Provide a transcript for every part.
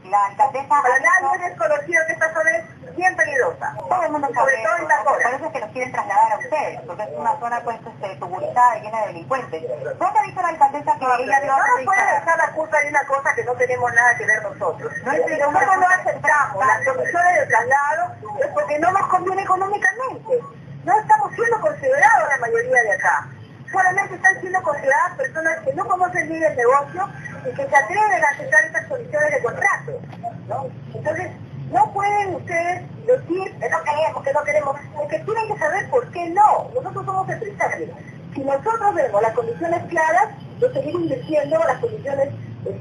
La alcaldesa... Para nadie es desconocido que esta zona es bien peligrosa. Todo el mundo sabe, sobre todo en la zona. por eso es que los quieren trasladar a ustedes, porque es una zona pues tuburizada y llena de delincuentes. ¿Dónde ha dicho la alcaldesa que ella dio no nos puede dejar la culpa de una cosa que no tenemos nada que ver nosotros? No, si nosotros no aceptamos las soluciones de traslado es porque no nos conviene económicamente. No estamos siendo considerados la mayoría de acá. Solamente están siendo consideradas personas que no conocen bien el negocio y que se atreven a aceptar estas condiciones de contrato, ¿no? Entonces, no pueden ustedes decir que no queremos, porque tienen que saber por qué no. Nosotros somos empresarios. Si nosotros vemos las condiciones claras de seguir invirtiendo las condiciones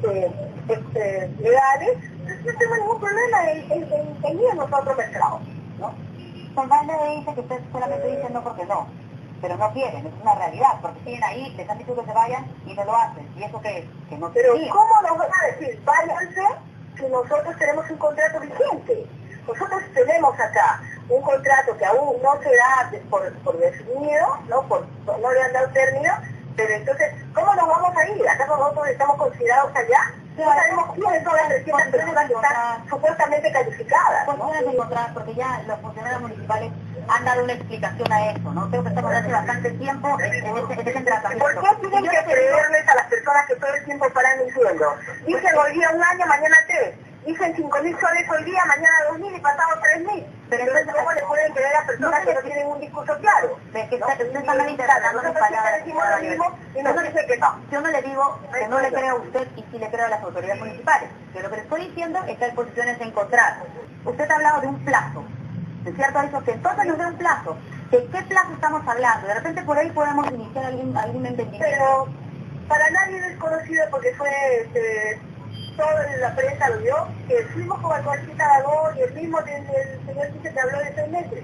legales, no tengo ningún problema en ir a nosotros mercados, ¿no? Santana le dice que ustedes solamente dicen no porque no, pero no quieren, es una realidad, porque siguen ahí, les han dicho que se vayan y no lo hacen. ¿Y eso qué es? Que no se Pero siguen. ¿cómo nos van a decir váyanse si nosotros tenemos un contrato vigente? Nosotros tenemos acá un contrato que aún no se da por definido, ¿no? No le han dado término, pero entonces, ¿cómo nos vamos a ir? ¿Acaso nosotros estamos considerados allá? No sabemos quiénes son las 300 personas que están supuestamente calificadas, ¿no? Posiciones encontradas, porque ya los funcionarios municipales han dado una explicación a eso, ¿no? Tengo que estar hace bastante tiempo en ese tratamiento. ¿Por qué tienen que creerles a las personas que todo el tiempo paran diciendo? Dicen hoy día 1 año, mañana 3. Dicen 5.000 soles hoy día, mañana 2.000 y pasado 3.000. Pero entonces, ¿cómo le pueden creer a personas que no tienen un discurso claro? De que usted está malinterpretando mis palabras. Y nos dice que no. Yo no le digo que no le creo a usted y sí le creo a las autoridades municipales. Yo lo que le estoy diciendo es que hay posiciones encontradas. Usted ha hablado de un plazo. ¿Es cierto? Ha dicho que entonces nos dé un plazo. ¿De qué plazo estamos hablando? De repente por ahí podemos iniciar algún entendimiento. Pero para nadie es desconocido porque fue... toda la prensa lo vio, que fuimos con Alcoholcita Aragón y el mismo el señor dice que habló de 6 meses.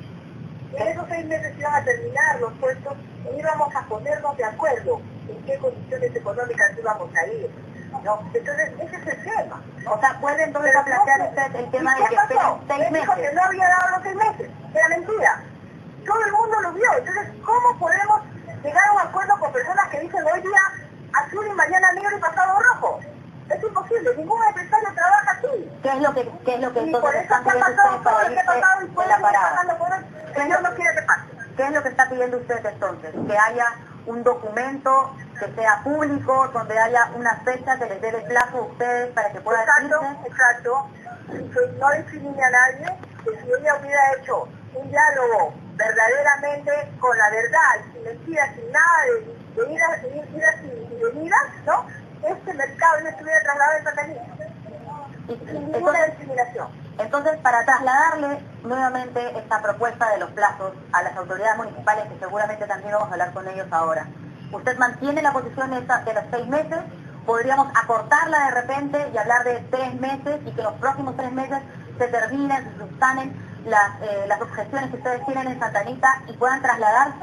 Y en esos 6 meses iban a terminar los puestos y íbamos a ponernos de acuerdo en qué condiciones económicas íbamos a ir, ¿no? Entonces, ese es el tema. O sea, ¿puede entonces plantear usted el tema de que esperen 6 meses? Dijo que no había dado los 6 meses, era mentira. Todo el mundo lo vio. Entonces, ¿cómo podemos llegar a un acuerdo con personas que dicen hoy día azul y mañana negro y pasado rojo? Es imposible, ningún empresario trabaja así. ¿Qué es lo que Y por entonces eso están se ha pidiendo pasado ustedes todo para lo que ha irse pasado y de puede la seguir parada? pasando por el Señor no quiere que pase. ¿Qué es lo que está pidiendo usted entonces? Que haya un documento que sea público, donde haya una fecha que les dé de plazo a ustedes para que puedan irse. Exacto. No discrimine a nadie, que si ella hubiera hecho un diálogo verdaderamente con la verdad, sin mentiras, sin nada de idas y venidas, ¿no? Este mercado no estuviera trasladado en Santa sin ninguna discriminación. Entonces, para trasladarle nuevamente esta propuesta de los plazos a las autoridades municipales, que seguramente también vamos a hablar con ellos ahora, ¿usted mantiene la posición de los 6 meses? ¿Podríamos acortarla de repente y hablar de 3 meses y que los próximos 3 meses se terminen, se subsanen las objeciones que ustedes tienen en Santa Anita y puedan trasladarse?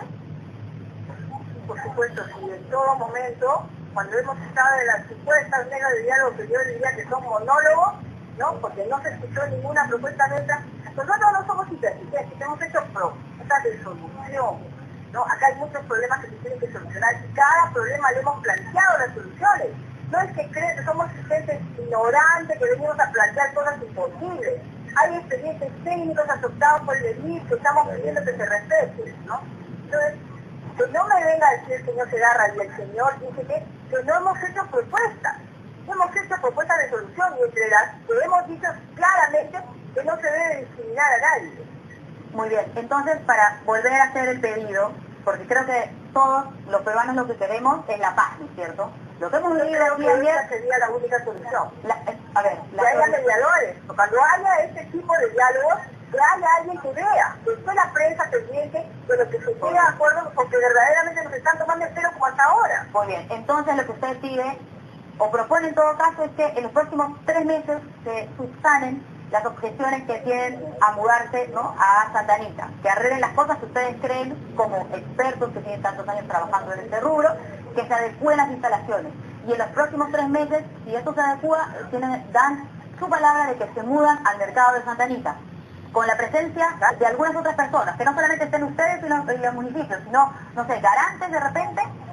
Por supuesto, sí, en todo momento, cuando hemos estado en las supuestas megas de diálogo, que yo diría que son monólogos, ¿no? Porque no se escuchó ninguna propuesta nuestra. Nosotros no somos inteligentes, hemos hecho propuestas de solución, ¿no? Acá hay muchos problemas que se tienen que solucionar y cada problema le hemos planteado las soluciones. No es que creen que somos gente ignorante, que venimos a plantear cosas imposibles. Hay expedientes técnicos aceptados por el ENIT que estamos pidiendo que se respeten, ¿no? Entonces, que no me venga a decir el señor Segarra y el señor dice que no hemos hecho propuestas. Hemos hecho propuestas de solución y entre las que hemos dicho claramente que no se debe discriminar a nadie. Muy bien, entonces para volver a hacer el pedido, porque creo que todos los peruanos lo que queremos es la paz, ¿no es cierto? Lo que hemos leído aquí ayer sería la única solución. Que haya mediadores, cuando haya este tipo de diálogos, que haya alguien que vea, que esté la prensa pendiente de lo que se esté de acuerdo, porque verdaderamente nos están tomando el pelo como hasta ahora. Muy bien, entonces lo que usted pide, o propone en todo caso, es que en los próximos 3 meses se subsanen las objeciones que tienen a mudarse, ¿no?, a Santa Anita, que arreglen las cosas que ustedes creen como expertos que tienen tantos años trabajando en este rubro, que se adecúen las instalaciones. Y en los próximos 3 meses, si esto se adecúa, dan su palabra de que se mudan al mercado de Santa Anita, con la presencia de algunas otras personas, que no solamente estén ustedes y los municipios, sino, no sé, garantes de repente,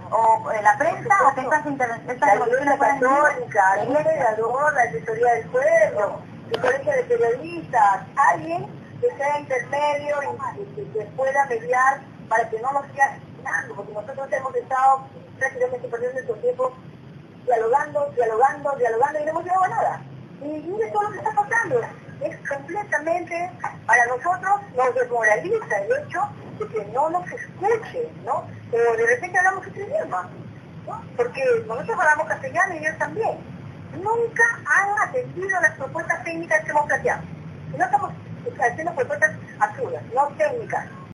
o la prensa o que estas Iglesia Católica, el mediador, la Asesoría del Pueblo, el Colegio de Periodistas, alguien que sea intermedio y que pueda mediar para que no nos siga asesinando, porque nosotros hemos estado prácticamente perdiendo nuestro tiempo dialogando y no hemos llegado a nada. Y mire todo lo que está pasando. Es completamente, para nosotros, nos desmoraliza el hecho de que no nos escuche, ¿no? Pero de repente hablamos otro idioma, ¿no? Porque nosotros hablamos castellano y ellos también. Nunca han atendido las propuestas técnicas que hemos planteado. No estamos haciendo propuestas absurdas, no técnicas.